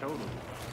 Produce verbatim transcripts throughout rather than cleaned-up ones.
Totally.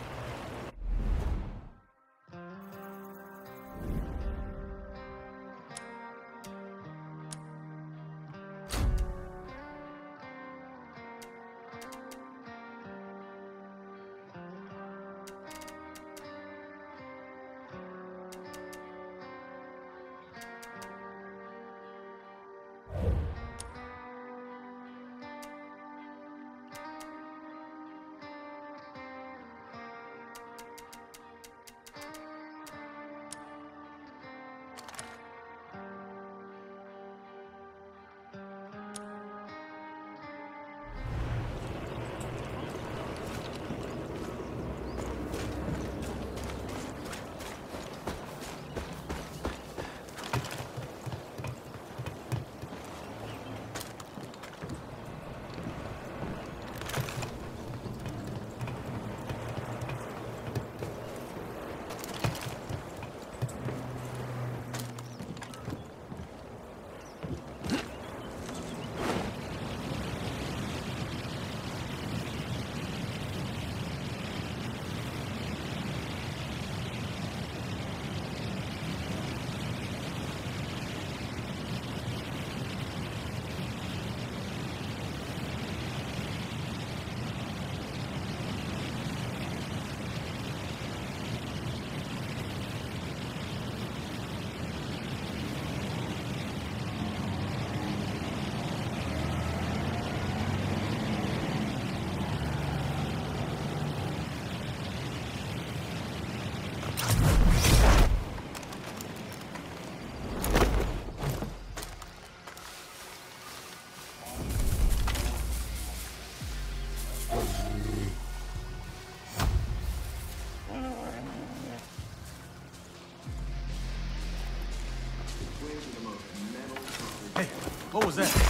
What was that?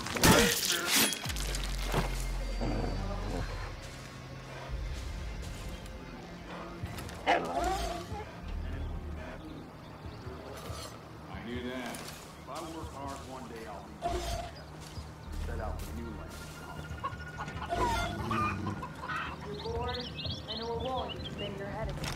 I hear that. If I work hard, one day I'll be set out for new land. You're bored? I know a wall you can bang your head against.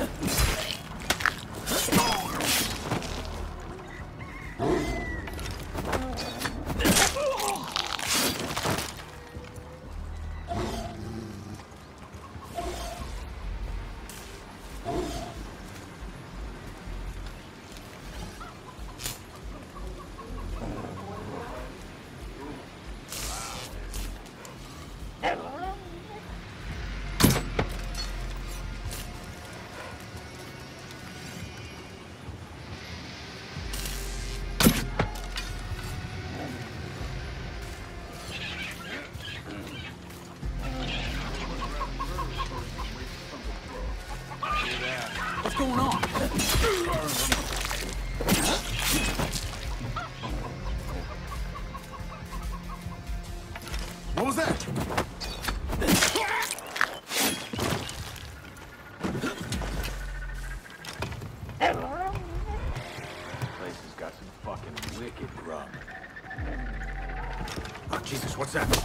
What's going on? What was that? Place has got some fucking wicked grub. Oh, Jesus, what's that?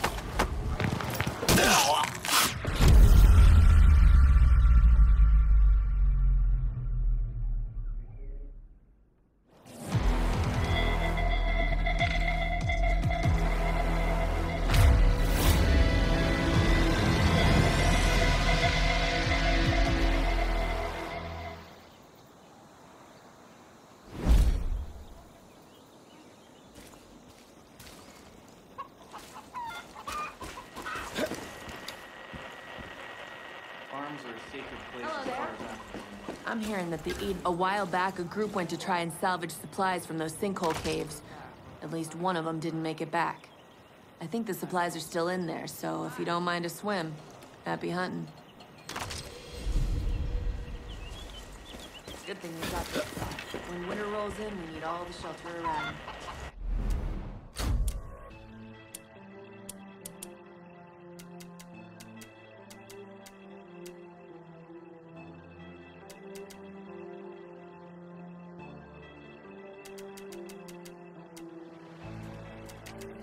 I'm hearing that the Eden... A while back, a group went to try and salvage supplies from those sinkhole caves. At least one of them didn't make it back. I think the supplies are still in there, so if you don't mind a swim, happy hunting. Good thing we got this spot. When winter rolls in, we need all the shelter around.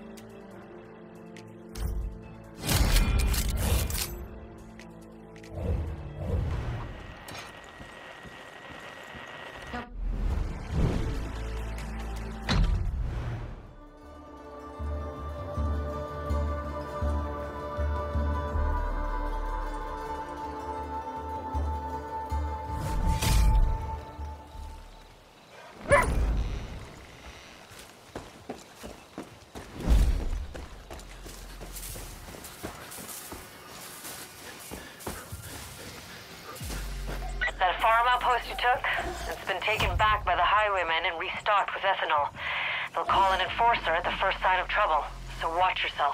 You outpost you took? It's been taken back by the highwaymen and restocked with ethanol. They'll call an enforcer at the first sign of trouble, so watch yourself.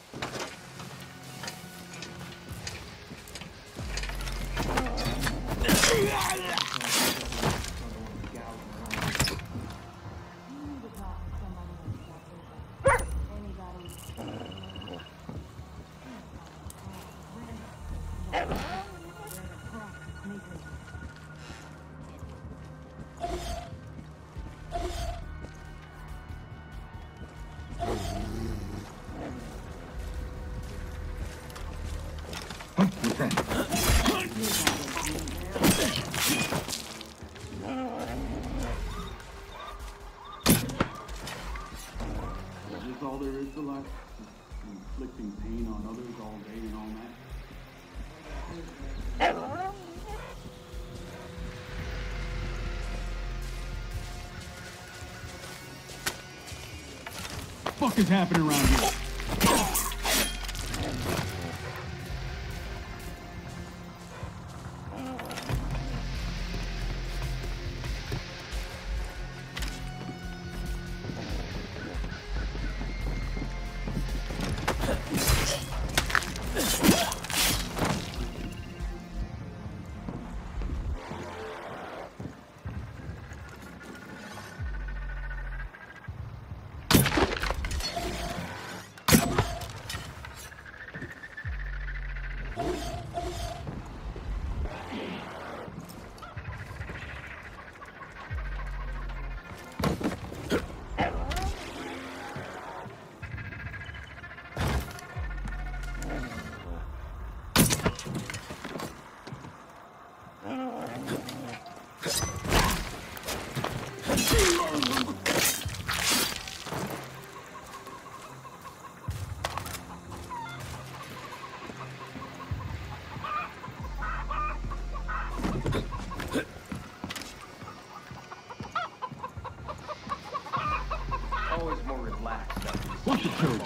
Is this all there is to life? Inflicting pain on others all day and all night? What the fuck is happening around here? Always more relaxed. What the church?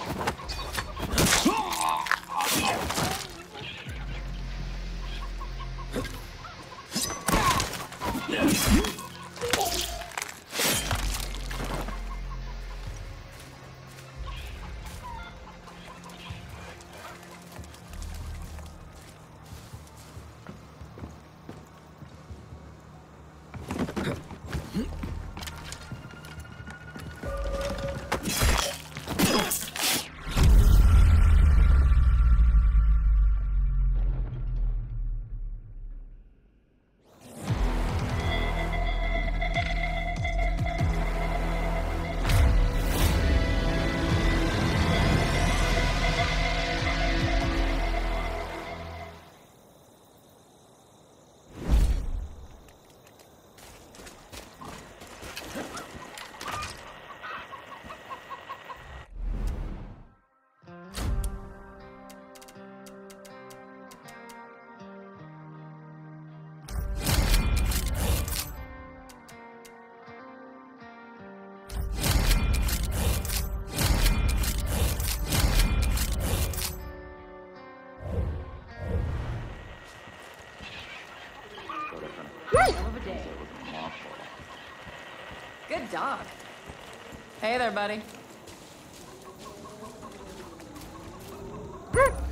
Hell of a day. Good dog. Hey there, buddy.